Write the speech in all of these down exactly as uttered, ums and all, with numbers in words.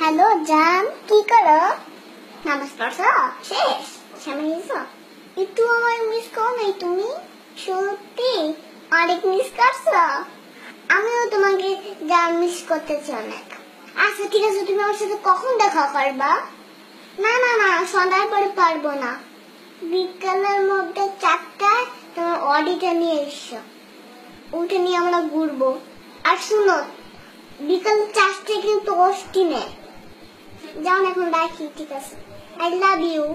Hello জান, কি করো? নামাজ পড়ছো? শেষ সামনে এসো। একটু আমার মিস করো নাই তুমি? সত্যি অনেক মিস করছো। আমিও তোমাকে জান মিস করতেছি অনেক। আচ্ছা ঠিক আছে, তুমি আমার সাথে কখন দেখা করবা? না না না সন্ধ্যার পরে পারবো না, বিকালের মধ্যে চারটায় তোমার অডিটা নিয়ে এসো, উঠে নিয়ে আমরা ঘুরবো। আর শুনো, বিকাল চারটে কিন্তু অষ্টিনে যাও না, এখন রাখি। ঠিক আছে, আই লাভ ইউ।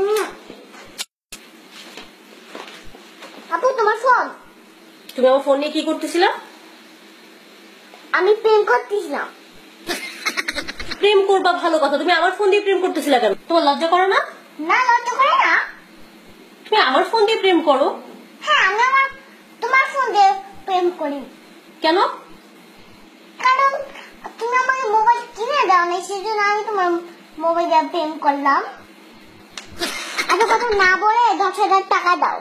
আপু তোমার ফোন। তুমি আমার ফোন নিয়ে কি করতেছিলা? আমি প্রেম করতেছিলাম। প্রেম করবা ভালো কথা, তুমি আমার ফোন দিয়ে প্রেম করতেছিলা কেন? তোমার লজ্জা করে না? না লজ্জা করে না। তুমি আমার ফোন দিয়ে প্রেম করো? হ্যাঁ আমি আমার তোমার ফোন দিয়ে প্রেম করি। কেন? কারণ তুমি আমাকে মোবাইল কিনে দাও না, সেজন্য আমি তোমার মোবাইল দিয়ে প্রেম করলাম। এত কথা না বলে দশ হাজার টাকা দাও।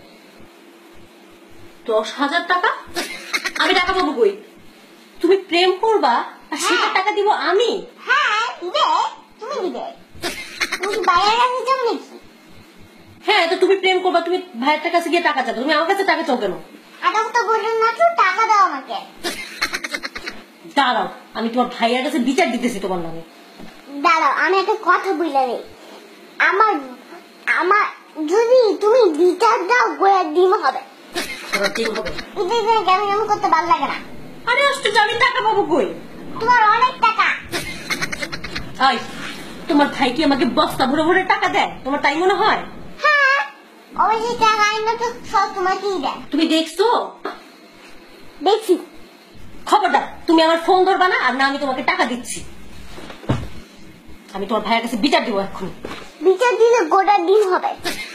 দশ হাজার টাকা? আমি টাকা পাবো কই? তুমি প্রেম করবা আর সেটার টাকা দিব আমি? হ্যাঁ দিবে, তুমি দিবে। তুমি বাইরের কাছে যাও নাকি? হ্যাঁ, তো তুমি প্রেম করবা, তুমি ভাইয়ের কাছে গিয়ে টাকা চাও, তুমি আমার কাছে টাকা চাও কেন? আগাম তো বললেন না তো, টাকা দাও আমাকে। দাঁড়াও, আমি তোমার ভাইয়ের কাছে বিচার দিতেছি তোমার নামে। দাঁড়াও, আমি একটা কথা বলে নেই। আমার আমার যদি তুমি বিচার দাও গোড়া ডিম হবে। ডিম হবে? এটা কেমন কেমন করতে ভালো লাগে না। আরে আশ্চর্য, আমি টাকা পাবো কই? তোমার অনেক টাকা। আই, তোমার ভাই কি আমাকে বস্তা ভরে ভরে টাকা দেয়? তোমার তাই মনে হয়? হ্যাঁ অবশ্যই টাকা আইন তো সব তোমাকেই দেয়। তুমি দেখছো? দেখছি। খবরদার, তুমি আমার ফোন ধরবা না, আর না আমি তোমাকে টাকা দিচ্ছি। আমি তোমার ভাইয়ের কাছে বিচার দিব এখন। বিচার দিলে গোটা ডিম হবে।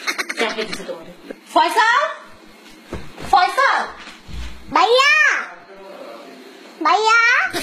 ফয়সাল, ফয়সাল, ভাইয়া ভাইয়া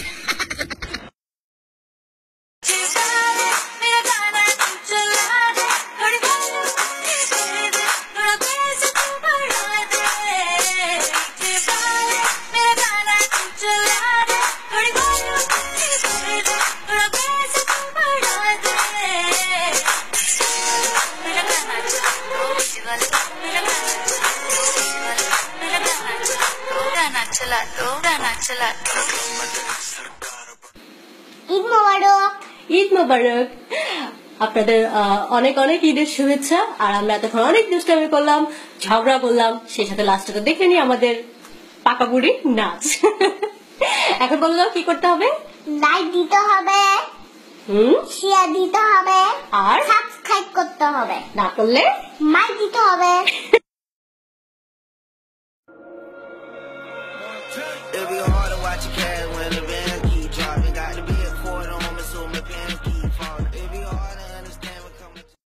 ঈদ মোবারক। ঈদ মোবারক। আপনাদের অনেক অনেক ঈদের শুভেচ্ছা। আর আমরা এতক্ষণ অনেক দুষ্টামি করলাম, ঝগড়া করলাম, সেই সাথে লাস্টে তো দেখে নি আমাদের পাকা বুড়ি নাচ। এখন বললো কি করতে হবে? লাইক দিতে হবে, হুম, শেয়ার দিতে হবে, আর সাবস্ক্রাইব করতে হবে, না করলে মাইক দিতে হবে। It'll be hard to watch a cat when the